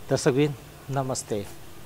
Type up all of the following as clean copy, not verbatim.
दर्शकबिन नमस्ते।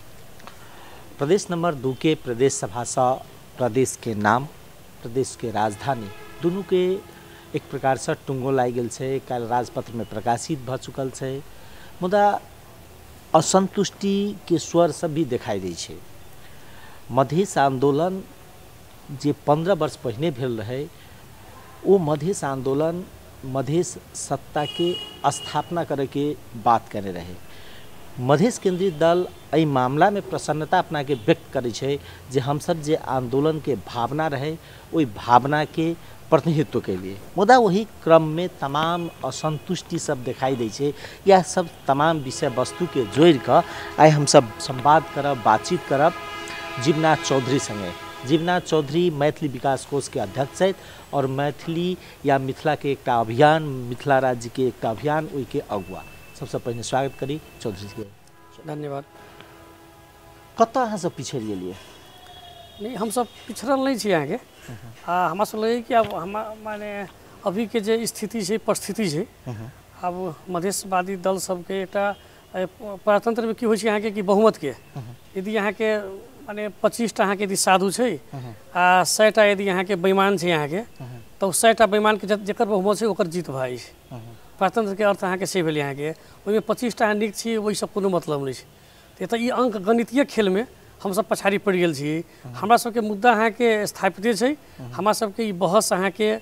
प्रदेश नंबर 2 के प्रदेश सभा से प्रदेश के नाम, प्रदेश के राजधानी दोनों के एक प्रकार से टुंगो लाई गेल छै। काल राजपत्र में प्रकाशित भ चुकल छै, मुदा असंतुष्टि के स्वर सब भी दिखाई दै छै। मधेश आंदोलन जे 15 वर्ष पहिने भेल रहे, वो मधेश आंदोलन मधेश सत्ता के स्थापना करे के बात करे रहे। मधेश केंद्रीय दल एहि मामला में प्रसन्नता अपना के व्यक्त करे छै जे हम सब जे आंदोलन के भावना रहे, वही भावना के प्रतिनिधित्व के लिए। मुदा वही क्रम में तमाम असंतुष्टि सब दिखाई दै छै। यह सब तमाम विषय वस्तु के जोड़ कर आइ हम सब संवाद करब, बातचीत करब जीवनाथ चौधरी संगे। जीवनाथ चौधरी मैथिली विकास कोष के अध्यक्ष हैं और मैथिली या मिथिला के एक अभियान, मिथिला राज्य के एक अभियान वही के अगुआ। सबसे पहले स्वागत करी चौधरी जी के। धन्यवाद। कत अहाँ सब पिछड़ गेलिए? नहीं, हम सब पिछड़ल नहीं छी यहाँ के। हमरा सब लगे कि अब हम माने अभी के जे स्थिति है, परिस्थिति है, अब मधेशवादी दल सबके एक प्रजातंत्र में की हो यहाँ के कि बहुमत के यदि यहाँ के माने 25टा यहाँ के यदि साधु है आ 100टा यदि यहाँ के बेईमान है यहाँ के, तो 100टा बेईमान के जकर बहुमत है ओकर जीत भाई। प्रजातंत्र के अर्थ अहाँ के से भेल यहाँ के, ओहिमे 25टा नीक छी, वही सब कोनो मतलब नहीं है। तो ये अंक गणितीय खेल में हम सब पछाड़ी पड़ गए छी। हमरा सबके मुद्दा अहाँ के स्थापित है, हमरा सबके ई बहस अहाँ के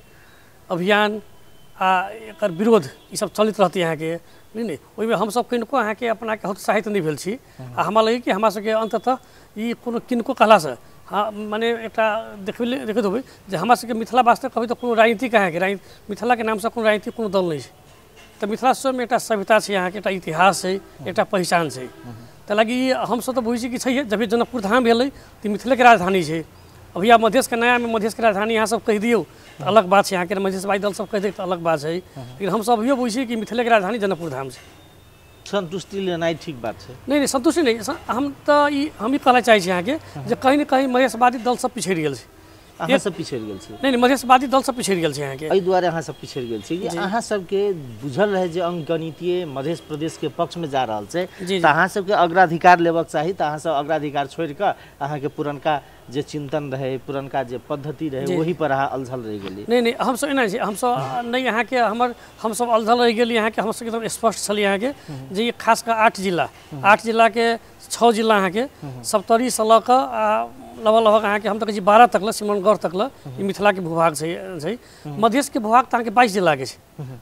अभियान आ एकर विरोध ई सब चलित रहती यहाँ के नहीं। ओहिमे हम सब किनको अहाँ के अपना के हतोत्साहित नहीं भेल छी। आ हमरा लगे कि हमरा सबके अंततः ई कोनो किनको कहला से हाँ माने एक देखते हो जे हमरा सबके मिथिला वास्ते कभी तो कोनो राजनीति कहाँ के मिथिला के नाम से कोनो राजनीति कोनो दल नहीं है। तो मिथिला स्वयं एक सभ्यता है, यहाँ के एक इतिहास है, एक पहचान है। तो लगी हम सब तो बुझी कि है जब जनकपुर धाम भेल तो मिथिले के राजधानी है। अभी आप मधेश के नया में मधेश के राजधानी यहाँ सब कह दियो तो अलग बात है, यहाँ के मधेशवादी दल सब कह दे तो अलग बात है। लेकिन हम सब अभियो बुझी कि मिथिले के राजधानी जनकपुर धाम से। संतुष्टि लेना ठीक बात है। नहीं संतुष्टि नहीं, हम तो हम ही कहना चाहिए यहाँ के जो कहीं न कहीं मधेशवादी दल सब पिछड़ गए। अहाँ सब पिछड़ गेल छी? नहीं, मधेशवादी दल सब पिछड़ गेल यहाँ के। एहि दुआरे अहाँ सब पिछड़ गेल छी कि अहाँ सबके बुझल रहे जे अंक गणितीय मध्य प्रदेश के पक्ष में जा रहा है, तो अहाँ सबके अग्राधिकार लेवक चाहिए। तो अहाँ सब अग्राधिकार छोड़ कर अहाँ के पुरनका जे चिंतन रहे, पुरनका जे पद्धति रहे, वही पर अहाँ अलझल रह गेली। नहीं हम सब एना हम सब नहीं यहाँ के हम सब अलझल रह गेली। यहाँ के हम सब एकदम स्पष्ट छल यहाँ के जे ये खास कर 8 जिला के 6 जिला यहाँ के सप्तरी से लऽ कऽ लगभग अहाँ के हम तो कही 12 तक सिमरनगढ़ तक मिथिला के भूभाग है। मधेश के भूभाग तो अहाँ के 22 जिला के।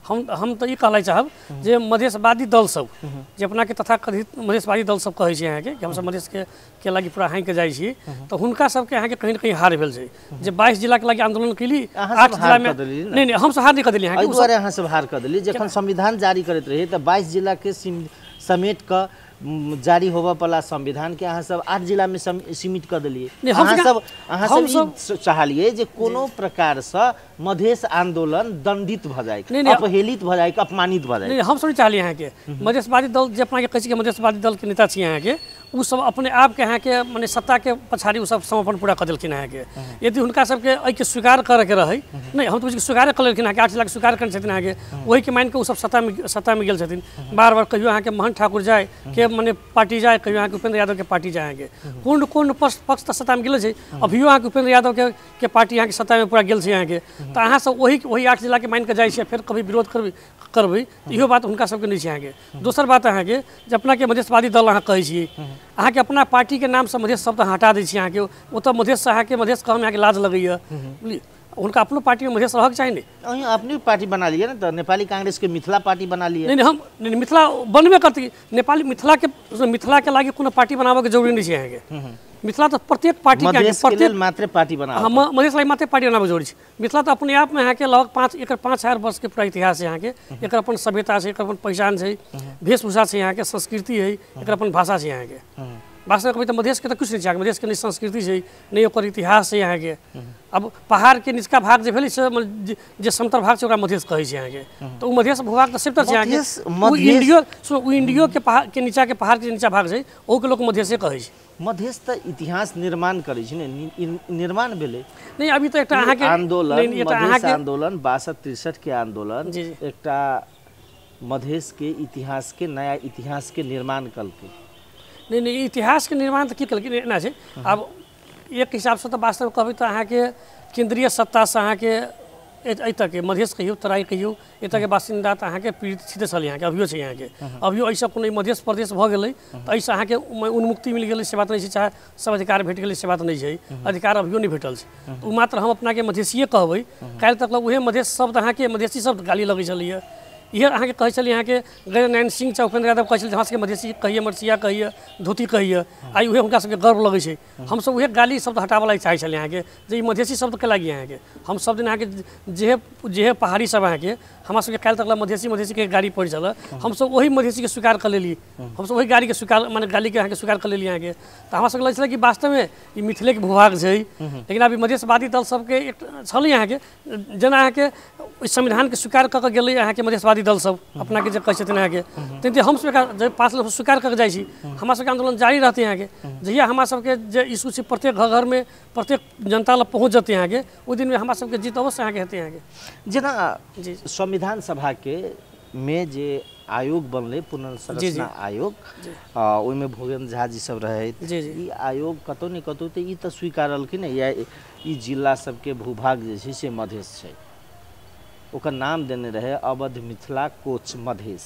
हम तो ये कहना चाहब जे मधेशवादी दल सब जे अपना के तथाकथित मधेशवादी दल सब कहै छै यहाँ के हम सब मधेश के लागी पूरा हाँक के जाइ छी, तो हुनका सबके यहाँ के कहीं न कहीं हार भेल छै। जे 22 जिला के लागी आंदोलन केली 8 जिला में नहीं हम सब हार नहीं कर देली। एहि दुआरे अहाँ सब हार कर देली जखन संविधान जारी करैत रही तो 22 जिला के समेट कर जारी होबा वाला संविधान के अहाँ सब 8 जिला में सीमित कर दिलिए। अहाँ सब चाहलिए जे कोनो प्रकार से मधेश आंदोलन दंडित भ जाए, अपहेलित भ जाए, अपमानित भ जाए। नहीं हम सब चाहलिए यहाँ के मधेशवादी दल जे अपना के कहै छै मधेशवादी दल के नेता छी यहाँ के, उ सब अपने आप के यहाँ के माने सत्ता के पछाड़ी उ सब समर्पण पूरा कर देलखिन यहाँ के। यदि हुनका सबके एहि के स्वीकार करे के रहे नहीं, हम तो स्वीकार कर लेलखिन यहाँ के 8 जिला के स्वीकार करने छथिन यहाँ के, वही के मान के उ सब सत्ता में गेल छथिन। बार बार कहियो यहाँ के महंत ठाकुर जाए के माने पार्टी जाए, कहियो यहाँ के उपेंद्र यादव के पार्टी जाए के, कोन पक्ष तो सत्ता में गेल छै। अभियो यहाँ के उपेंद्र यादव के पार्टी यहाँ के सत्ता में पूरा गेल छै यहाँ के। तो अहाँ सब वही 8 जिला के मान के जाइ छै, फिर कभी विरोध करबै इहो बात हुनका सबके नहीं छै यहाँ के। दोसर बात अहाँ के जे अपना के मधेशवादी दल अहाँ कहै छियै, अहाँ के अपना पार्टी के नाम से मधेश शब्द हटा दै छी यहाँ के। वो तो मधेश से अहाँ के मधेश कहम यहाँ के लाज लगैया, बुझलिए। उनका अपनो पार्टी में मधेश रहक चाहिए। नहीं अपनी पार्टी बना लिए ना, तो नेपाली कांग्रेस के मिथिला पार्टी बना लिए। नहीं हम मिथिला बनबे करती। नेपाली मिथिला के लागी कोनो पार्टी बनाबे के जरूरी नहीं है यहाँ के। मिथिला तो प्रत्येक पार्टी के मात्र पार्टी बना मधेश लागी मात्र पार्टी बनाबे जरूरी है। मिथिला तो अपने आप में यहाँ के लगभग 5,000 वर्ष के पूरा इतिहास है यहाँ के। एक अपन सभ्यता है, एक अपन पहचान है, वेशभूषा है, यहाँ के संस्कृति है, एक अपन भाषा है यहाँ के। वास्तव कभी तो मधेश के तो कुछ नहीं चाहिए। मधेश के नहीं संस्कृति है, नहीं ओकर इतिहास है यहाँ के। अब पहाड़ के निचका भाग जो भेल जे समतल भाग से मधेश कहै छै यहाँ के, तो वो मधेश भूभाग तो सिर्फ यहाँ के इंडियो के पहाड़ के नीचा के पहाड़ के नीचा भाग है, ओ के लोग मधेशे कहै छै। मधेश तो इतिहास निर्माण करे छै ने, निर्माण भेले नहीं। अभी तो एक आंदोलन मधेश आंदोलन 62-63 के आंदोलन एक मधेश के इतिहास के नया इतिहास के निर्माण कल के? नहीं इतिहास के निर्माण तो की कल ना है। अब एक हिसाब से तो वास्तव कहबै तो अहाँ के केंद्रीय सत्ता से अहाँ के तक के मधेश कहियो तराई कहियो एतऽ के बासिंदा तऽ अहाँ के पीड़ित छीते छल यहाँ के अभियो छै यहाँ के अभियो ऐसा कोनो मधेश प्रदेश भऽ गेलै तऽ ऐसा अहाँ के उन्मुक्ति मिल गेलै से बात नहीं छै, चाहे सब अधिकार भेट गेलै से बात नहीं छै, अधिकार अभियो नहीं भेटल छै। ओ मात्र हम अपना के मधेशिए कहबै, काल्हि तक उहे मधेश शब्द अहाँ के मधेशी शब्द गाली लगै छलैए। इहे अहाँ के कहै छलियै, अहाँ के गैरनारायण सिंह चाहे उपेंद्र यादव कहै छलियै हमरा सबके मधेशी कहिए, मरसिया कहिए, धोती कहिए, आई उहे हुनका सबके गर्व लगै छै। हमसब उहे गाली शब्द हटाबऽ लागि चाहै छलियै अहाँ के जे ई मधेशी शब्द के लागि अहाँ के हम सब दिन अहाँ के जेहे पहाड़ी सब अहाँ के हमरा सबके काल्हि तक मधेशी के गाड़ी पड़ि छल, हमसब वही मधेशी के स्वीकार कर लेली, हमसब वही गाड़ी के स्वीकार माने गाली के अहाँ के स्वीकार कर लेली अहाँ के। तऽ हमरा सबके लगै छलै कि वास्तव में ई मिथिले के भूभाग छै। लेकिन अभी मधेशवादी दल सबके छलै अहाँ के जेना अहाँ के संविधान के स्वीकार कऽ के गेलै अहाँ के मधेशवादी दल सब अपना के जे कहै छथिन अहाँ के तेनाहिते हम सब पास स्वीकार करके जाइ छी, हमरा सबके आंदोलन जारी रहतै अहाँ के। जहिया हमरा सबके जे इशू छै प्रत्येक घर में प्रत्येक जनता लग पहुँच जेतै अहाँ के, ओहि दिन में हमरा सबके जीत अवश्य अहाँ के हेतै अहाँ के। जेना संविधान सभा के में जे आयोग बनले पुनर्संरचना आयोग, ओहिमे भूपेन्द्र झा जी सब रहे, ई आयोग कतौ ने कतौ तऽ ई तऽ स्वीकारलखिन या ई जिला सबके भूभाग जे छै से मधेश छै, ओकर नाम देने रहे अवध मिथिला कोच मधेश।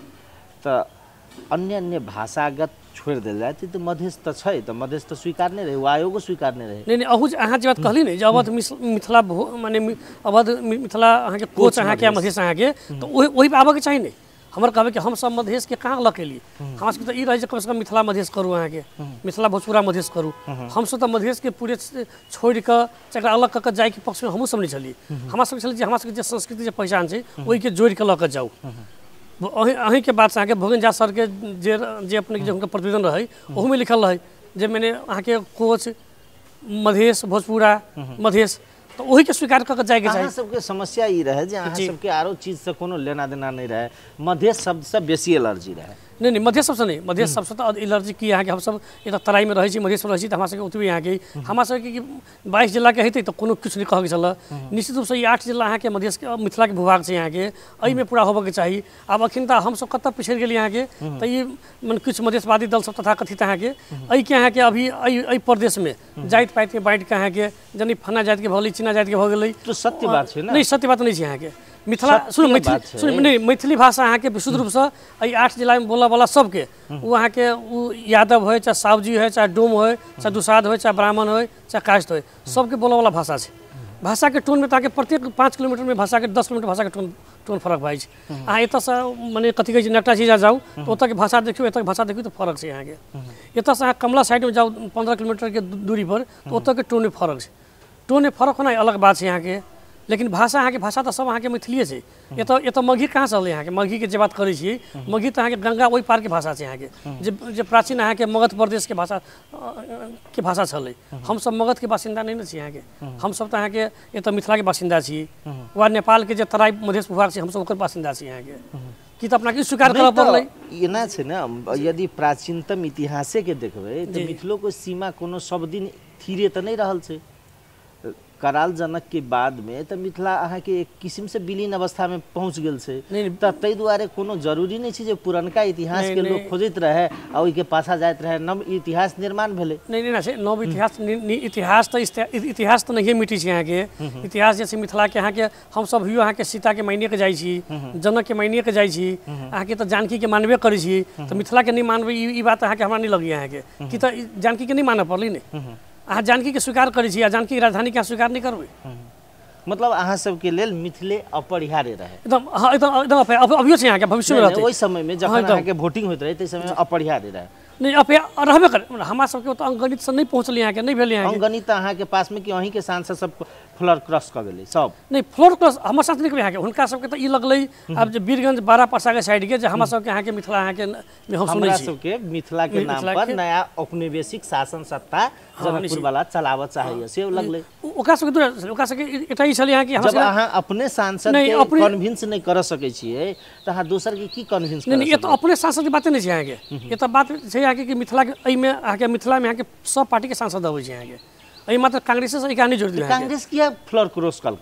तऽ अन्य भाषागत छोड़ देल जाए तऽ मधेश तऽ छै, तऽ मधेश तऽ स्वीकार नहीं रहे, वो आयोगो स्वीकार नहीं रहे। नहीं अहू अहाँ जे बात कहली ने जे अवध मिथिला माने अवध मिथिला अहाँ के कोच अहाँ के मधेश अहाँ के, तो वही आबऽ के चाहिए नहीं। हमर कहबै कि हम सब मधेश के कहाँ लऽ के लिए हमरा सबके तऽ ई रहे जे कम से कम मिथिला मधेश करू अहाँ के, मिथिला भोजपुरा मधेश करू। हम सब तऽ मधेश के पूरे छोड़ के एकरा अलग कऽ के जाय के पक्ष में हमहूँ सब नहीं छलिए। हमरा सबके छलै जे हमरा सबके जे संस्कृति जे पहचान छै ओहि के जोड़ के लऽ के जाऊ। अहीं के बात से अहाँ के भोगन झा सर के जे अपने जे हुनकर प्रतिवेदन रहे ओहू में लिखल रहे जे मैंने अहाँ के कोच मधेश भोजपुरा मधेश, तो वही के स्वीकार करके जाए के चाहिए। सबके समस्या ई रहे जे अहाँ सबके आरो चीज से कोनो लेना देना नहीं रहे, मधेश शब्द से बेसी एलर्जी रहे। नहीं मधेश सबसे नहीं, मधेश सबसे तो एलर्जी की अहाँ के हम सब एतऽ तराई में रहे छी, मधेश में रहे छी, तऽ हमरा सबके ओतबे अहाँ के हमरा सबके 22 जिला के हेतै तऽ कोनो कुछ नहीं कहके चल। निश्चित रूप से ई 8 जिला अहाँ के मधेश के मिथिला के भूभाग छै अहाँ के, एहि में पूरा होबऽ के चाही। आब अखन तऽ हम सब कतऽ पिछड़ गेली अहाँ के, तऽ ई मन कुछ मधेशवादी दल सब तथा कथित अहाँ के एहि के अहाँ के अभी एहि प्रदेश में जाति पाति के बांटि के अहाँ के जनी फना जाति के भऽ गेलै, चीना जाति के भऽ गेलै, तो सत्य बात छै ना? नहीं सत्य बात नहीं छै अहाँ के। मिथिला मैथिली भाषा अहाँ के विशुद्ध रूप से एहि 8 जिला में बोलऽ वाला सबके वो अहाँ के वो यादव हो चाहे सावजी हो चाहे डोम हो चाहे दुसाध हो चाहे ब्राह्मण हो चाहे काष्ट हो, सबके बोलऽ वाला भाषा छै। भाषा के टोन में ताकि प्रत्येक 5 किलोमीटर में भाषा के 10 किलोमीटर भाषा के टोन फर्क भाई छै। अहाँ एतऽ से माने कथी कहै छै नकटा चीजा जाऊ तो ओतऽ के भाषा देखियो एतऽ के भाषा देखियो तो फर्क छै अहाँ के। एतऽ से अहाँ कमला साइड में जाऊ 15 किलोमीटर के दूरी पर तो ओतऽ के टोन में फर्क छै। टोन में फर्क होना अलग बात छै यहाँ के, लेकिन भाषा अहाँ के भाषा तो सब अहाँ के मैथिलीए छै। एतऽ मगही कहाँ से अलै अहाँ के, मगही के जे बात करै छियै मगही तऽ अहाँ के गंगा ओहि पार के भाषा छै अहाँ के, जे प्राचीन अहाँ के मगध प्रदेश के भाषा छलै। हम सब मगध के बासिंदा नहीं न छी अहाँ के, हम सब तऽ अहाँ के एतऽ मिथिला के बासिंदा छी, वा नेपाल के जे तराई मधेश भूभाग छै हम सब ओकर बासिंदा छी अहाँ के। कि तऽ अपना के स्वीकार करऽ पड़लै। एना छै ना, यदि प्राचीनतम इतिहासे के देखबै तऽ मिथिलो के सीमा कोनो सब दिन थिरे तऽ नहीं रहल छै। कराल जनक के बाद में तो मिथिला अहाँ के एक किस्म से विलीन अवस्था में पहुँच गेल छै। ताहि दुआरे कोनो जरूरी नहीं छै जे पुरनका इतिहास के लोग खोजैत रहे आ ओहि के पाछा जाइत रहे, नव इतिहास निर्माण भेलै। नहीं ना छै नव इतिहास तो नहीं मिटी छै अहाँ के। इतिहास जैसे मिथिला के अहाँ के हम सब हियो अहाँ के सीता के मायने के जाइ छी, जनक के मायने के जाइ छी, अहाँ के तो जानकी के मानबे करै छी, तो मिथिला के नहीं मानबै ई बात अहाँ के हमरा नहीं लगी अहाँ के कि तो जानकी के नहीं मानऽ पड़लै ने। अहाँ जानकी के स्वीकार करै छी आ जानकी के राजधानी के स्वीकार नहीं करबै, मतलब अहाँ सबके लेल मिथिले अपरिहार्य रहे। एकदम हाँ एकदम अभियो छै अहाँ के भविष्य में रहतै। ओहि समय में जखन अहाँ के वोटिंग होइत रहे तै समय में अपरिहार्य रहे। नहीं रहबे कर हमरा सबके तो अंगणित से नहीं पहुँचलै अहाँ के, नहीं भेलै अहाँ के अंगणित अहाँ के पास में कि अहीं के सांसद सब फ्लोर क्रॉस कर गेलै सब। नहीं फ्लोर क्रॉस हमर साथ नहीं अहाँ के, हुनका सबके तो ई लगलै अब जे वीरगंज 12 परसा के साइड के जे हमरा सबके अहाँ के मिथिला अहाँ के हम सुनै छी सबके मिथिला के नाम पर नया औपनिवेशिक शासन सत्ता जनकपुर वाला चलावऽ चाहिए से लगलै। ओकरा सबके एटा ई छलै अहाँ कि जब अहाँ अपने सांसद के कन्विंस नहीं कर सकै छियै तऽ अहाँ दोसर के की कन्विंस करबै? नहीं ये तो अपने सांसद की बातें नहीं छै अहाँ के, ये तो बात छै अहाँ के मिथिला के एहि में अहाँ के मिथिला में अहाँ के सब पार्टी के सांसद अबै छै अहाँ के, एहि मात्र कांग्रेस से ई कहानी जोड़ दिया। कांग्रेस किया फ्लोर क्रॉस कल के?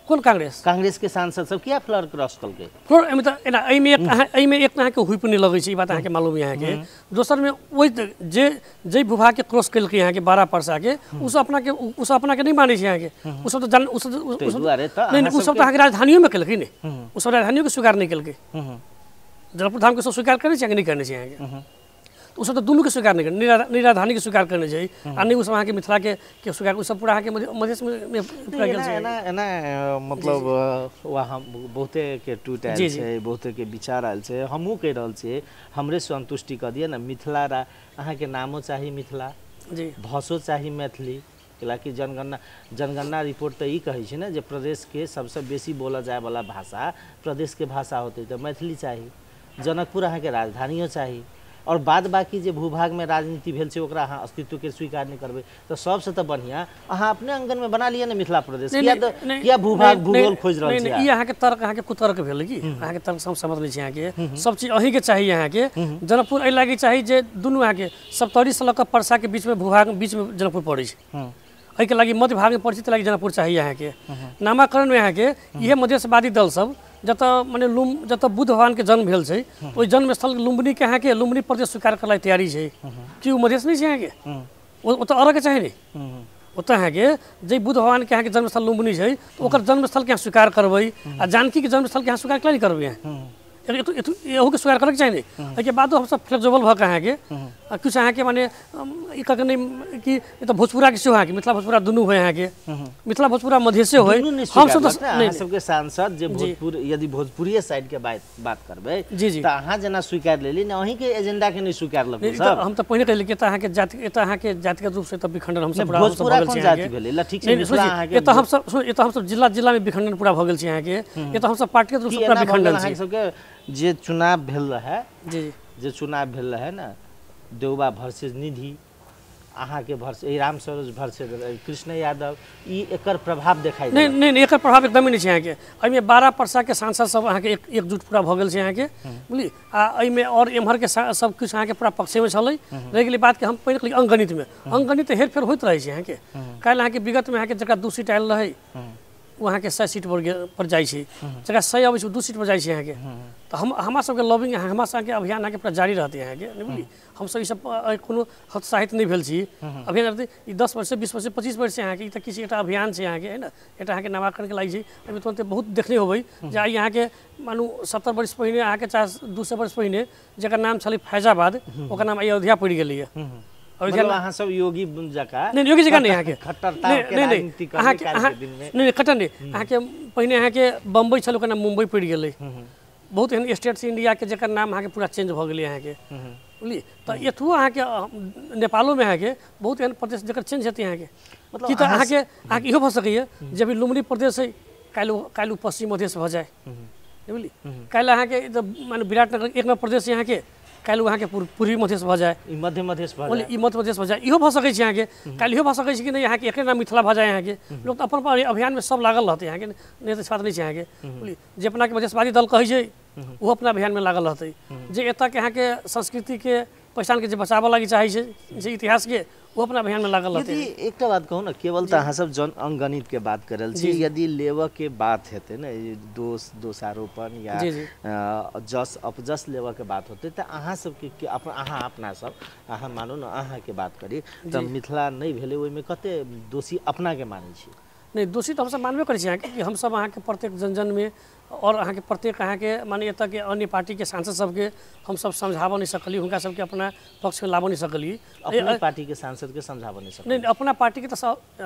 कौन कांग्रेस कांग्रेस के सांसद सब किया फ्लोर क्रॉस कल के फ्लोर एमे त एना एमे एक अहाँ के हुई पनि लगै छै, ई बात अहाँ के मालूम है के। दोसर में वही जे भूभाग के क्रॉस कल के यहाँ के 12 परसा के उस अपना के नहीं माने छै यहाँ के। उ सब त उ सब त अहाँ के राजधानियों में कलकै ने, उ सब राजधानियों के स्वीकार नहीं कलकै। जनकपुर धाम के सब स्वीकार करने छै कि नहीं करने छै यहाँ के, तो सब तो दोनों के स्वीकार नहीं करने, राजधानी के स्वीकार करने चाहिए आ नहीं उस वहाँ के मिथिला के स्वीकार उस सब पूरा के मधेश में पूरा गेल छै ना मतलब वहाँ बहुते के टूट आयल छै, बहुते के विचार आयल छै। हमहूँ कहि रहल छियै हमरे संतुष्टि कऽ दिअ ना, मिथिला अहाँ के नामो चाही मिथिला जी, भाषो चाही मैथिली। कैलाकि जनगणना रिपोर्ट तो ई कहै छै ना जे प्रदेश के सबसे बेसी बोला जाए वाला भाषा प्रदेश के भाषा होते तो मैथिली चाही। जनकपुर अहाँ के राजधानियो चाही और बाद बाकी जे भूभाग में राजनीति भेल छै ओकरा अहाँ अस्तित्व के स्वीकार नहीं करबै तो सबसे तो बढ़िया अहाँ अपने अंगन में बना लिया ना मिथिला प्रदेश। किया भूभाग भूगोल खोज रहल छै? ई अहाँ के तर्क अहाँ के कुतर्क भेल की, अहाँ के तर्क सब समझ लै छी। अहाँ के सब चीज अहीं के चाहिए, अहाँ के जनकपुर एहि लागी चाहिए जे दुनू अहाँ के 70 से लऽ कऽ परसा के बीच में भूभाग बीच में जनकपुर पड़ै छै, एहि के लागी मध्य भाग में पड़ै छै, लागी जनकपुर चाहिए। अहाँ के नामाकरण में अहाँ के इहे मधेशवादी दल सब जत माने जत बुद्ध भगवान के जन्म भेल छै ओहि जन्म स्थल लुम्बिनी के अहाँ के लुम्बिनी प्रदेश स्वीकार करला तैयारी छै कि उ मधेश नहीं छै अहाँ के, ओ तो अलग चाहे नहीं। ओतऽ अहाँ के जे बुद्ध भगवान के अहाँ के जन्मस्थल लुम्बिनी छै तो ओकर जन्मस्थल के अहाँ स्वीकार करबै आ जानकी के जन्मस्थल के अहाँ स्वीकार किया नहीं करबै? एहू के स्वीकार करके चाहिए। एहिके बादो हम सब फ्लेक्सिबल भऽ के अहाँ के कुछ अहाँ के माने ई कहके नहीं कि ये तो भोजपुरा के सेहो अहाँ के मिथिला भोजपुरा दुनू होय, अहाँ के मिथिला भोजपुरा मधेशे होय। हम सब नहीं सबके सांसद जे भोजपुर यदि भोजपुरी साइड के बात करबै जी जी त अहाँ जना स्वीकार लेली ना, अहीं के एजेंडा के नहीं स्वीकार लगबै सब। हम तो पहिने कहली कि त अहाँ के जातिगत रूप से त विखंडन हम सब पूरा भोजपुरा कोन जाति भेलै ल ठीक छै मिथिला अहाँ के ये तो हम सब जिला में विखंडन पूरा भ गेल छै। अहाँ के ये तो हम सब पार्टी के रूप से पूरा विखंडन छै। सबके जे चुनाव भेल रहे जी जे चुनाव भेल रहे ना देवबा वर्सेस निधि अहाँ के वर्सेस राम सरोज वर्सेस कृष्ण यादव, ई एकर प्रभाव देखाई नहीं एकर प्रभाव एकदम नहीं छै। अहाँ के एहिमे 12 परसा के सांसद सब अहाँ के एकजुट पूरा भ गेल छै। अहाँ के बुझली आ एहिमे और एम्हर के सब कुछ अहाँ के पूरा पक्ष में छलै। रहि गेलै बात के हम पहिने कहली अंगणित में अंगणित हेरफेर होइत रहै छै। अहाँ के काल्हि अहाँ के विगत में अहाँ के जकरा 2 सीट आयल रहे वहाँ के 100 सीट पर जाइ छै, जकरा 100 अबै छै 2 सीट पर जाइ छै। अहाँ के तो हमरा सबके लॉबिंग हमरा सबके अभियान अहाँ के पूरा जारी रहतै। अहाँ के बुझली हम सब ई सब कोनो हतोत्साहित नहीं भेल छी। अभियान रहतै ई 10 वर्ष से 20 वर्ष से 25 वर्ष से अहाँ के ई त किसी एकटा अभियान छै। अहाँ के है ना एकटा अहाँ के नामाकरण के लागि छै। एहिमे तुरंत बहुत देखने होबै जे आई अहाँ के मानू 70 वर्ष पहिने अहाँ के 200 वर्ष पहिने जकर नाम छलै फैजाबाद ओकर नाम अयोध्या पड़ि गेलै है। मतलब अहाँ सब योगी जका नहीं योगी जका नहीं अहाँ के खट्टरता के राजनीति अहाँ के दिन में नहीं खट्टर नहीं अहाँ के पहिने अहाँ के बम्बई छल ओकर नाम मुंबई पड़ि गेलै। बहुत एहन स्टेट इंडिया के जकर नाम अहाँ के पूरा चेंज भ गेलै। अहाँ के बुझली तो एथुओ अहाँ के नेपालो में अहाँ के बहुत एहन प्रदेश जकर चेंज हेतै। अहाँ के मतलब कि अहाँ के इहो भ सकैए जे अभी लुम्बिनी प्रदेश है काल्हि पश्चिम मधेश भ जाए बुझली काल्हि अहाँ के माने विराटनगर 1 नंबर प्रदेश यहाँ के काल्हि अहाँ के पूर्वी मधेश भ जाए मध्य मधेश भ जाए मध्य मधेश भ जाए इहो भ सकै छै। अहाँ के काल्हि इहो भ सकै छै कि नहीं अहाँ के एके नाम मिथिला भ जाए। अहाँ के लोग तो अपन अभियान में सब लागल रहतै। अहाँ के नहीं तो बात नहीं छै। अहाँ के बुझली जे अपना के मधेशवादी दल कहै छै वो अपना अभियान में लागल रहतै। जे एतऽ के अहाँ के संस्कृति के पहचान के जे बचाबऽ लागि चाहै छै जे इतिहास के वो अपना अभियान में लागल रहतै। यदि एकटा बात कहू ना केवल त अहाँ सब जन अंगणित के बात करल छी, यदि लेवऽ के बात हेतै ना दोषारोपण या जस अपजस लेवऽ के बात होतै त अहाँ सब के अहाँ अपना सब अहाँ मानू ना अहाँ के बात करी त मिथिला नहीं भेलै ओइमे कते दोषी अपना के मानै छी? नहीं दोषी तो हम सब मानबे करै छी। अहाँ के हम सब अहाँ के प्रत्येक जन में और अहाँ के प्रत्येक अहाँ के माने एतऽ के अन्य पार्टी के सांसद सबके हम सब समझाबऽ नहीं सकली, हुनका सबके अपना पक्ष में लाबऽ नहीं सकली। अपना पार्टी के सांसद के समझाबऽ नहीं सकली? नहीं अपना पार्टी के तो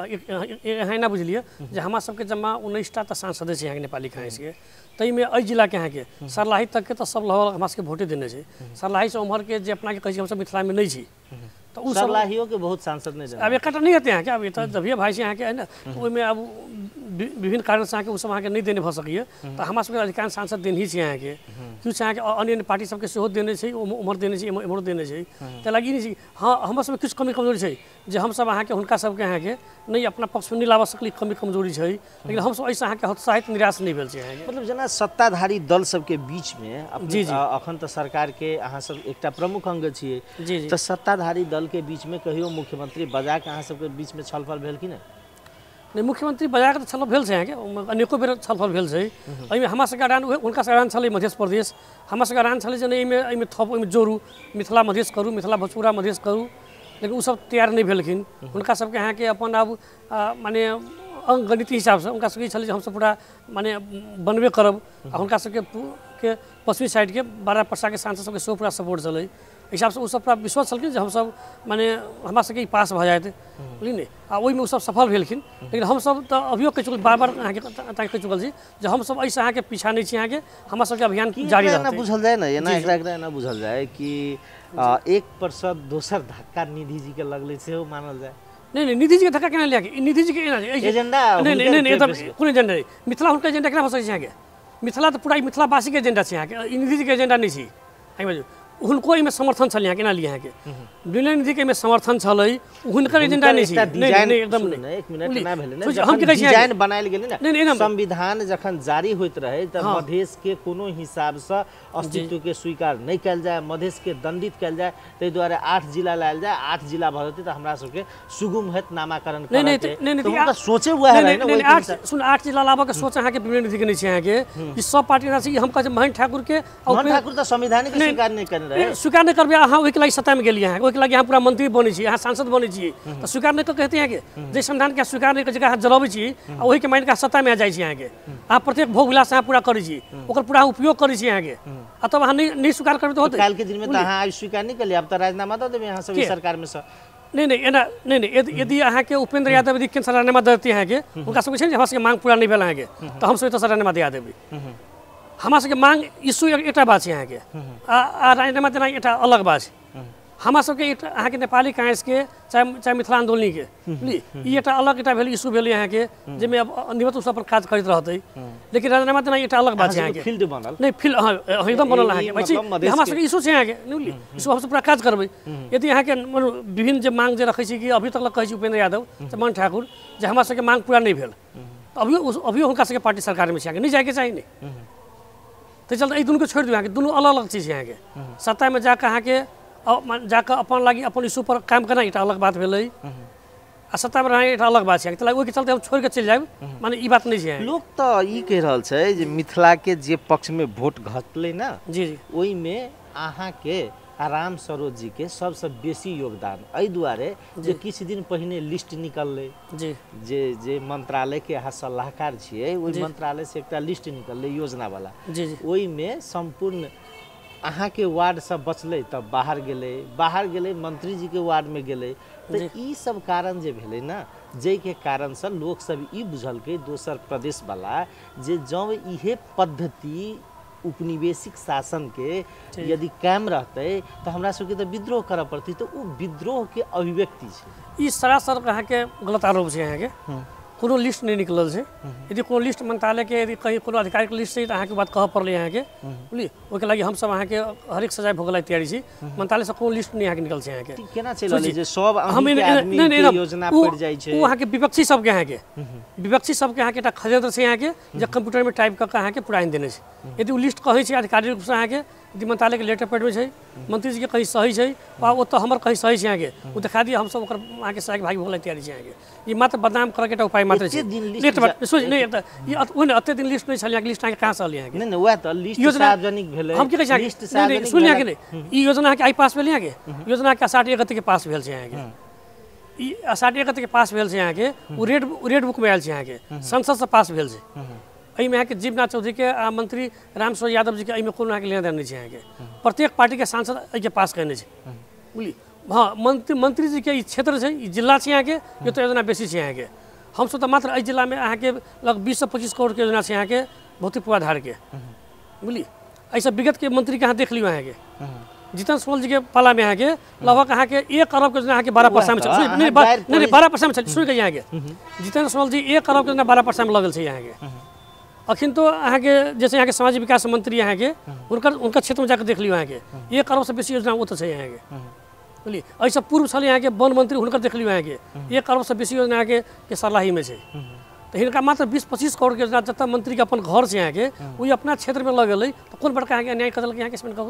यहाँ ना बुझलिए जे हमरा सबके जमा 19टा तो सांसद छै यहाँ के नेपाली कांग्रेस के तई में अइ जिला के अहाँ के सर्लाही तक के तो सब लगभग हमरा सबके वोटे देने छै। सर्लाही से उम्हर के जे अपना के कहै छै हम सब मिथिला में नहीं छी तो उ सर्लाहियों के बहुत सांसद नहीं अब एकटा नहीं हेतै। अहाँ के अब एतऽ जभिए भाई छै अहाँ के है ना तो ओइमे अब विभिन्न कारण से अहाँ के उ सब अहाँ के नहीं देने भ सकैए तो हमरा सबके अधिकांश सांसद देने ही छै। अहाँ के किछु अहाँ के अन्य पार्टी सबके सेहो देने छै उम्हर देने छै इम्हर देने छै त लागि नहीं छै। हाँ हमर सबमे किछु कमी कमजोरी छै जे हम सब अहाँ के हुनका सबके अहाँ के नहीं अपना पक्ष में नहीं लाबऽ सकली, कमी कमजोरी छै। लेकिन हम सब ऐसे अहाँ के हतोत्साहित निराश नहीं भेल छै। अहाँ के मतलब जना सत्ताधारी दल सबके बीच में अखन तो सरकार के अहाँ सब एकटा प्रमुख अंग छियै जी तो सत्ताधारी दल के बीच में कहियो मुख्यमंत्री बजा के अहाँ सबके बीच में छलफल भेल कि नहीं? नहीं मुख्यमंत्री बजा के छलफल भेल छै अहाँके अनेको बेर छलफल भेल छै एहिमे हमरा सबके अड़ान हुनका सबके अड़ान छलै मध्य प्रदेश हमरा सबके अड़ान छलै जे नहि एहिमे थप एहिमे जोड़ू मिथिला मधेश करू मिथिला भोजपुरा मधेश करू लेकिन ओ सब तैयार नहीं भेलखिन हुनका सबके अहाँके अपन अब माने अंकगणित हिसाबसँ हुनका सबके छलै जे हमसब पूरा माने बनबे करब आ हुनका सबके पश्चिमी साइडके बारह परसा के सांसद सबके सेहो पूरा सपोर्ट छलै हिसाब से सब पूरा विश्वास छलखिन जे हमसब माने हमरा सबके पास भऽ जायत बुझलियै ने आ ओहिमे ओसब सफल भेलखिन लेकिन हमसब तऽ अभियो कहि चुकल बार बार अहाँके कहि चुकल छी जे हमसब एहिसँ अहाँके पीछा नहि छी अहाँके हमरा सबके अभियान जारी रहतै बुझल जाए ने एकरा बुझल जाए कि 1% दोसर धक्का निधि जी के लगले सेहो मानल जाए नहीं निधि जी के धक्का केना लिया के निधि जी के एजेंडा नहीं एकदम कोन एजेंडा नहीं मिथिला हुनका एजेंडा केना भऽ सकै छै अहाँके मिथिला तऽ पूरा मिथिलावासी के एजेंडा छै अहाँके निधि जी के एजेंडा नहीं छै हुनको एहिमे समर्थन छलै केना लिया अहाँके विनय निधि के एहिमे समर्थन छलै हुनकर एजेंडा नहीं छै नहीं एकदम नहीं एक मिनट ना भेलै ने हम कहै छी डिजाइन बनायल गेलै ने संविधान जखन जारी होइत रहे त मधेश के कोनो हिसाब से अस्तित्व के स्वीकार नहीं कयल जाय मधेश के दंडित कयल जाय तै दुआरे 8 जिला लायल जाय 8 जिला भऽ जेतै त हमरा सबके सुगम हेत नामाकरण करे नहीं सोचे हुआ है ना सुन 8 जिला लाबऽ के सोच अहाँके विनय निधि के नहीं छै अहाँके ई सब पार्टी ना छै हम कहै छी महेंद्र ठाकुर के महेंद्र ठाकुर त संविधानिक स्वीकार नहीं कर स्वीकार नहीं करबै अहाँ ओहिके लागि सत्ता में गेलिए अहाँ ओहिके लागि अहाँ पूरा मंत्री बनै छी अहाँ सांसद बनै छी तऽ स्वीकार नहीं कहते हैं कि जे संविधान के स्वीकार नहीं जगह अहाँ जलबै छी आ ओहि के माइन के सत्ता में आ जाइ छी अहाँ के अहाँ प्रत्येक भोग विलास अहाँ पूरा करै छी ओकर पूरा उपयोग करै छी अहाँ के आ तब अहाँ नहीं स्वीकार करबै तऽ होतै काल के दिन में त अहाँ स्वीकार नहीं कलिए अब त राजीनामा दऽ देबै अहाँ सब सरकार में से नहीं एना नहीं यदि अहाँ के उपेंद्र यादव यदि केन्द्र राजीनामा देती अहाँ के हुनका सबके छै हमरा सबके मांग पूरा नहीं भेल अहाँ के तऽ हम सब तऽ राजीनामा दिया देबै हमरा सबके मांग इशू एकटा बात छै अहाँके आ राजीनामा देना एकटा अलग बात छै हमरा सबके अहाँके नेपाली कांग्रेस के चाहे मिथिला आंदोलन के बुझलिए ई एकटा अलग एकटा भेल इशू भेलै अहाँके जाहिमे अब नियमित रूपसँ अपन काज करैत रहतै लेकिन राजीनामा देना एकटा अलग बात छै अहाँके फील्ड बनल नहीं फील्ड एकदम बनल अहाँके हमरा सबके इशू छै अहाँके बुझलिए इशू हमसब पूरा काज करबै यदि अहाँके विभिन्न जे मांग जे रखै छी कि अभी तक कहै छी उपेंद्र यादव महेंद्र ठाकुर जे हमरा सबके मांग पूरा नहीं भेल अभियो हुनका सबके पार्टी सरकार में छै अहाँके नहीं जाएके चाही नहीं तो चलते एहि दुनू के छोड़ि दियौ अहाँके दुनू अलग अलग चीज छै अहाँके सत्ता में जाकऽ अहाँके जाकऽ अपन लागि अपन इशू पर काम करना एकटा अलग बात भेलै आ सत्ता में रहना एकटा अलग बात छै तऽ ओहिके चलते हम छोड़ि के चलि जायब माने ई बात नहीं छै लोग तो ई कहि रहल छै जे मिथिला के जे पक्ष में वोट घटलै ना जी ओहि में अहाँ के राम सरोज जी के सबसे बेसी योगदान एहि दुआरे जे किछु दिन पहिने लिस्ट निकललै जी जे मंत्रालय के अहाँ सलाहकार छियै ओहि मंत्रालय से एकटा लिस्ट निकललै योजना वाला जी ओहि में संपूर्ण अहाँ के वार्ड सब बचलै तब बाहर गेलै मंत्री जी के वार्ड में गेलै तो ई सब कारण जे भेलै ना जै के कारण से लोग सब ई बुझलकै दोसर प्रदेश वाला जे जब इहे पद्धति उपनिवेशिक शासन के यदि कायम रहते तो हमरा सबके तो विद्रोह करऽ पड़ती तो वो विद्रोह के अभिव्यक्ति छै ई सरासर अहाँ के गलत आरोप छै अहाँ के कोनो लिस्ट नहीं निकलल छै यदि कोनो लिस्ट मंत्रालय के यदि कहीं कोनो अधिकारी के लिस्ट छै तऽ अहाँ के बात कहऽ पड़लै अहाँ के बुझलिए ओहि के लागि हम सब अहाँ के हरेक सजाय भोगला तैयारी छी मंत्रालय से कोनो लिस्ट नहीं अहाँ के निकल छै अहाँ के केना चलि रहलै जे सब आदमी के योजना पड़ जाइ छै वो अहाँ के विपक्षी सब के अहाँ के एकटा खजेंद्र छै अहाँ के जे कंप्यूटर में टाइप कऽ के अहाँ के पुराइन देने छै यदि वो लिस्ट कहै छै अधिकारी रूप से अहाँ के यदि मंत्रालय के लेटर पैड में छै मंत्री जी के कहीं सही छै आ ओ तो हमर कहीं सही छै अहाँ के वो दिखा दिए हम सब ओकर अहाँ के सहायक भागी भोगला तैयारी छै अहाँ के ई मात्र बदनाम करऽ के एकटा उपाय मात्र छै सोच नहीं ई ओने अते दिन लिस्ट नहीं छलिया लिस्ट अहाँ के कहाँ से अलिया के नहीं वह तो लिस्ट सार्वजनिक भेलै हम की कहै छी लिस्ट सार्वजनिक सुनिया के नहीं ई योजना के आई पास भेल अहाँ के योजना के 60 गति के पास भेल छै अहाँ के ई 60 गति के पास भेल छै अहाँ के वो रेड बुक में आयल छै अहाँ के संसद से पास भेल छै एहिमे अहाँके जीवनाथ चौधरी के आ मंत्री रामसरोज यादव जी के एहिमे कोनो अहाँके लेना देना नहीं छै अहाँके प्रत्येक पार्टी के सांसद एहिके पास करने छै बुझलिए हाँ मंत्री जी के ई क्षेत्र छै ई जिला छै अहाँके यो तो योजना बेसी छै अहाँके हमसब तऽ मात्र एहि जिला में अहाँके लगभग 20 से 25 करोड़ के योजना छै अहाँके भौतिक पूर्वाधार के बुझलिए एहिसँ विगत के मंत्री के अहाँ देख लियौ अहाँके जितेंद्र सोमल जी के पाला में अहाँके लगभग अहाँके 1 अरब के योजना अहाँके 12% में चल नहीं 12% में चल सुन के अहाँके जितेंद्र सोमल जी 1 अरब के योजना 12% में लगल छै अहाँके अखन तो अहाँ के जैसे यहाँ के सामाजिक विकास मंत्री अहाँ के उनका क्षेत्र में जाकर देख लियो अहाँ के 1 अरब से बेसी योजना वो तो छै अहाँ के बुझलिए एहिसँ पूर्व छलै अहाँ के वन मंत्री हुनकर देख लियो अहाँ के 1 अरब से बेसी योजना अहाँ के सरलाही में छै तो हिनका मात्र 20-25 करोड़ के योजना जतऽ मंत्री के अपन घर छै अहाँ के वही अपना क्षेत्र में लग गेलै तो कोन बड़का अहाँ के अन्याय कर देलकै अहाँ के इसमें कहू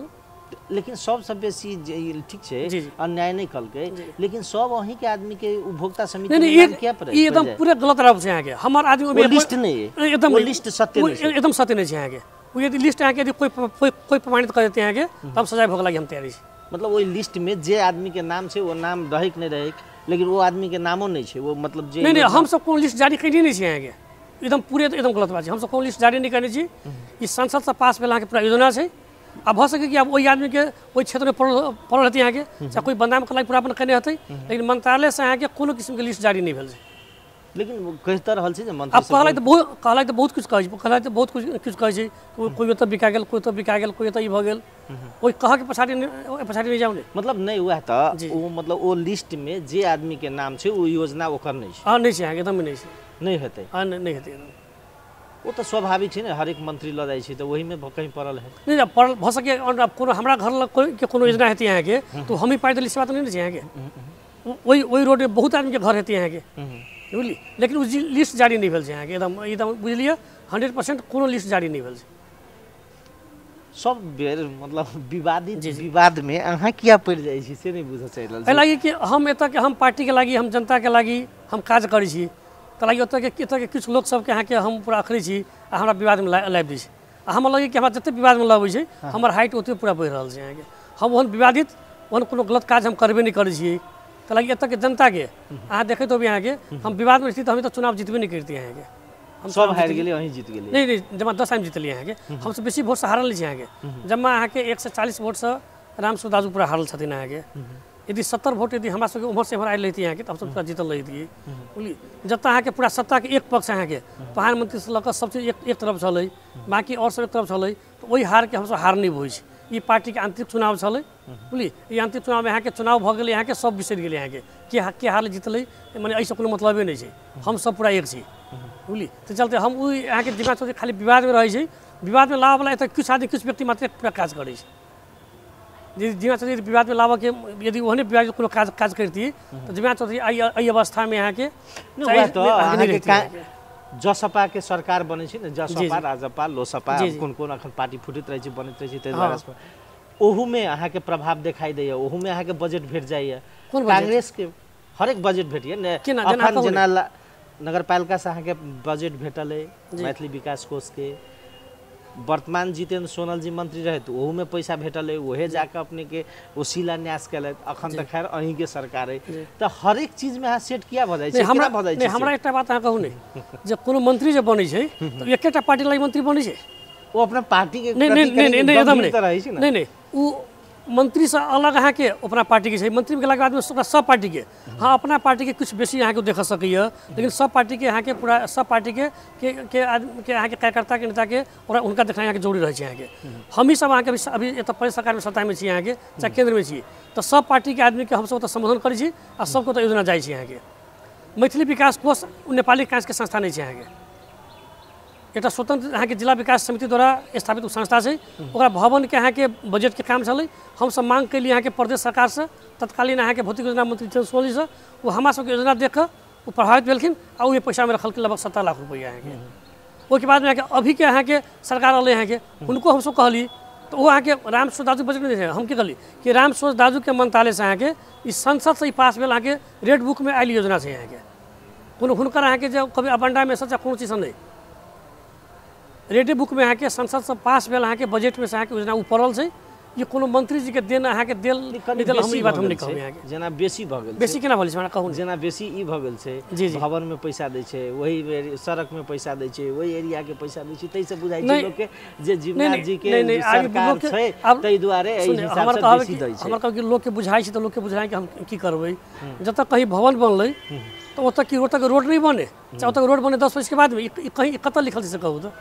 लेकिन सबसे बेसी ठीक जी, जी। है अन्याय नहीं कल के, लेकिन सब वहीं के आदमी के उपभोक्ता समिति नहीं में नहीं, नाम क्या पर ये एकदम पूरे गलत राह से यहाँ के हमार आदमी वो लिस्ट नहीं है, एकदम वो लिस्ट सत्य नहीं है। एकदम सत्य नहीं है यहाँ के। वो यदि लिस्ट यहाँ के यदि कोई प्रमाणित कर देते हैं यहाँ के तो हम सजाए भोग लगी हम तैयारी छी। मतलब वही लिस्ट में जे आदमी के नाम से वो नाम रहे कि नहीं रहे, लेकिन वो आदमी के नामों नहीं है, वो मतलब जे नहीं हम सब कोनो लिस्ट जारी करिए नहीं छी यहाँ के, एकदम पूरे एकदम गलत बात है। हम सब कोनो लिस्ट जारी नहीं करने छी। ई संसद से पास भेल अहाँके पूरा योजना है। अब भ सके कि अब वही आदमी के वही क्षेत्र में पड़ल रहती यहाँ के, चाहे कोई बदनाम करला पूरा अपन करने हते, लेकिन मंत्रालय से यहाँ के कोनो किस्म के लिस्ट जारी नहीं भेल छै। लेकिन कहते रहल छै जे मंत्री अब कहला तो बहुत कुछ कहै छै, कहला तो बहुत कुछ कहै छै, कोई तो बिका गेल, कोई तो बिका गेल, कोई तो ई भ गेल, ओहि कह के पछाड़ी नहीं जाऊ ने। मतलब नहीं हुआ था वो, मतलब वो लिस्ट में जे आदमी के नाम छै वो योजना ओकर नहीं छै। हां नहीं छै, एकदम नहीं छै, नहीं हेतै। हां नहीं हेतै एकदम। वो तो स्वाभाविक है ना, हर एक मंत्री ल जाए तो वही में कहीं पड़ल है। नहीं अब पड़ल भ सके कोनो हमरा घर लग के कोनो योजना हेती यहाँ के तो हम ही पाई देली से बात नहीं छै यहाँ के। वही रोड में बहुत आदमी के घर हेती यहाँ के, बुझली, लेकिन उस लिस्ट जारी नहीं भेल छै यहाँ के। एकदम एकदम बुझलिए 100% कोनो लिस्ट जारी नहीं भेल छै। सब बेर मतलब विवाद में अहाँ किया पड़ जाए छी से नहीं बुझ चल रहल छै। लागी कि हम एतऽ के हम पार्टी के लागी, हम जनता के लागी हम काज करै छी, तो लागी ओतऽ के किछु लोग सबके अहाँके हम पूरा अखरी छी आ हमरा विवाद में लाबि दै छी। आ हमरा लगे कि हमरा जते विवाद में लाबै छै हमर हाइट ओते पूरा बढ़ि रहल छै अहाँके। हम ओहन विवादित ओहन कोनो गलत काज हम करबे नहीं करै छियै। तो लागी एतऽ के जनता के अहाँ देखैत होबै अहाँके हम विवाद में स्थित हम तो चुनाव जीतबे नहीं करती अहाँके। हम सब हार गेली, अहीं जीत गेली। नहीं जमा 10 टाइम जीतलिए अहाँके। हमसे बेसी वोट से हारल छी अहाँके। जमा अहाँके 140 वोट से रामसु दाजू पूरा हारल छथिन अहाँके। यदि 70 वोट यदि हमरा सबके उम्हर से एम्हर आयल रहिती अहाँके तो हम सब पूरा जीतल रहितियै, बुझलियै। जतऽ अहाँके पूरा सत्ता के एक पक्ष अहाँके प्रधानमंत्री से लऽ सब चीज एक तरफ छलै, बाकी और सब एक तरफ छलै, तो वही हार के हमसब हार नहीं होइ छै। ई पार्टी के आंतरिक चुनाव छलै, बुझलियै। ई आंतरिक चुनाव में अहाँके चुनाव भऽ गेलै, अहाँके सब बिसरि गेलै अहाँके के हारले जीतलै, माने एहिसँ कोनो मतलबे नहीं छै। हम सब पूरा एक छी, बुझलियै। तो चलते हम ओ अहाँके दिमाग सोचे खाली विवाद में रहै छै। विवाद में लाबऽ वाला एतऽ किछु आदमी किछु व्यक्ति मात्र पूरा काज करै छै। यदि दिमाग चौधरी विवाद में लाबऽ के यदि ओहने विवाद कोनो काज करती तो दिमाग चौधरी एहि अवस्था में अहाँके जसपा के सरकार बने छै ने, जसपा राजपा लोसपा कोन कोन अखन पार्टी फुटित रहै छै, बनैत रहै छै, ताहि दुआरे ओहू में अहाँके प्रभाव देखाई दैए। ओहू में अहाँके बजट भेट जाइए, कांग्रेस के हरेक बजट भेटिए ने। अखन जेना नगरपालिका से अहाँके बजट भेटल है, मैथिली विकास कोष के। वर्तमान जितेंद्र सोनल जी मंत्री रहे तो ओहू में पैसा भेटल है, वहे जाकर अपने के वो शिलान्यास कल। अखन तक खैर अहीं के सरकार है, तो हर एक चीज में अहाँ सेट किया भ जाय छै। हमरा एकटा बात अहाँ कहू नहीं, जब कोनो मंत्री जब बनै छै तो एकेटा पार्टी लागि मंत्री बनै छै, वो अपना पार्टी के नहीं वो मंत्री से अलग अहाँ के अपना पार्टी के छै। मंत्री में गेलाके बाद में सब पार्टी के, हाँ अपना पार्टी के कुछ बेसी अहाँ के देख सकैए, लेकिन सब पार्टी के अहाँ के पूरा सब पार्टी के आदमी के अहाँ के कार्यकर्ता के नेता के और उनका देखना यहाँ के जरूरी रहे अहाँ के। हम ही सब अहाँ के अभी एतऽ प्रदेश सरकार में सत्ता में छी अहाँ के, चाहे केंद्र में छी, तो सब पार्टी के आदमी के हम सब ओतऽ संबोधन करै छी आ सबको ओतऽ योजना जाइ छी अहाँ के। मैथिली विकास कोष नेपाली विकास के संस्था नहीं छै अहाँ के, एक स्वतंत्र अहाँ के जिला विकास समिति द्वारा स्थापित संस्था है। ओकरा भवन के अहाँ के बजट के काम चले, हम सब मांग कैली अहाँ के प्रदेश सरकार से, तत्कालीन अहाँ के भौतिक योजना मंत्री जितेंद्र सोनल जी से। वो हमरा सबके योजना देख वो प्रभावित भेलखिन आ वो पैसा में रखल लगभग 17 लाख रुपया अहाँ के। उसके बाद में अभी के अहाँ के सरकार अल अहाँ के उनको हम सब कहली, तो वो अहाँ के रामसु दाजू बजट में हम की कहली कि रामसु दाजू के मंत्रालय से अहाँ के इस संसद से ही पास भेल अहाँ के रेड बुक में आयल योजना से अहाँ के कोनो हुनकर अहाँ के जब कभी अबंडा में सच कोनो चीज नहीं रेडी बुक में अहाँ के संसद से पास भेल अहाँ के बजट में से अहाँ के योजना पड़ल छै। ये कोनो मंत्री जी के देन अहाँ के देल हम ई बात हम नहीं कहबै अहाँ के। जेना बेसी भ गेल, बेसी केना भल छै हमरा कहू। जेना बेसी ई भ गेल छै, भवन में पैसा दै छै, वही सड़क में पैसा दै छै, वही एरिया के पैसा दै छै, तै से बुझाइ छै लोग के जे जीवनाथ जी के सरकार छै तै दुआरे एहि हिसाब से बेसी दै छै। हमरा कहू कि लोग के बुझाइ छै, तो लोग के बुझाइ कि हम की करबै। जब तक कहीं भवन बनलै तो ओतऽ की ओतऽ रोड नहीं बने, चाहे ओतऽ रोड बने 10 वर्ष के बाद में कहीं कतऽ लिखल छै से कहू तो।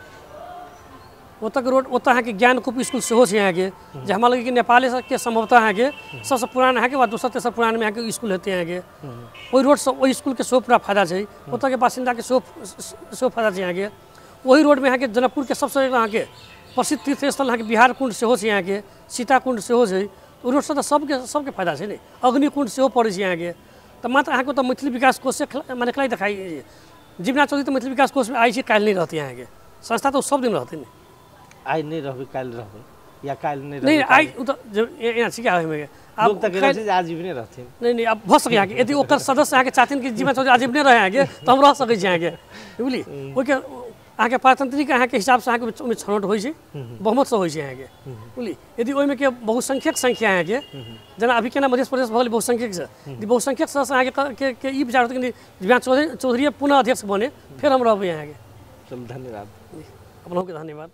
ओतऽ के रोड ओतऽ अहाँ के ज्ञानकूप स्कूल सेहो छै अहाँ के, जे हमरा लगे कि नेपाल के संभवतः अहाँ के सबसे पुरान अहाँ के बाद दोसर तेसर पुरान में अहाँ के स्कूल हेतै अहाँ के। ओहि रोड से ओहि स्कूल के सेहो पूरा फायदा छै, ओतऽ के बासिंदा के सेहो फायदा छै अहाँ के। वही रोड में अहाँ के जनकपुर के सबसे अहाँ के प्रसिद्ध तीर्थ स्थल अहाँ के बिहार कुंड सेहो छै अहाँ के, सीता कुंड सेहो छै। ओहि रोड से तऽ सबके फायदा छै ने। अग्नि कुंड सेहो पड़ै छै अहाँ के। तो मात्र अहाँ के ओतऽ मैथिली विकास कोष से माने खिलाई देखाई जीवनाथ चौधरी तो मैथिली विकास कोष में आई छै, काल्हि नहीं रहती अहाँ के। संस्था तो सब दिन रहते नहीं, आई नहीं रहबै काल्हि रहबै। या काल नहीं नहीं रहते? आई उ त यहाँ चाहिँ क्या हो हमें लोग तक आज भी नहीं रहते। नहीं नहीं अब भ सके यहाँ के यदि ओकर सदस्य यहाँ के चाहथिन कि जीवन चौधरी आजीव नहीं रहे यहाँ के तो हम रह सकै छी यहाँ के बुझली ओके अहाँ के पारतंत्रिक अहाँ के हिसाब से अहाँ के छनौट होइ छै बहुमत से होइ छै यहाँ के बुझली यदि ओहिमे के बहुसंख्यक संख्या यहाँ के जना अभी केना मध्य प्रदेश भऽ गेलै बहुसंख्यक से यदि बहुसंख्यक सदस्य अहाँ के ई विचार होतै कि जीवन चौधरी पुनः अध्यक्ष बने फिर हम रहबै यहाँ के। चल धन्यवाद। अपनों के धन्यवाद।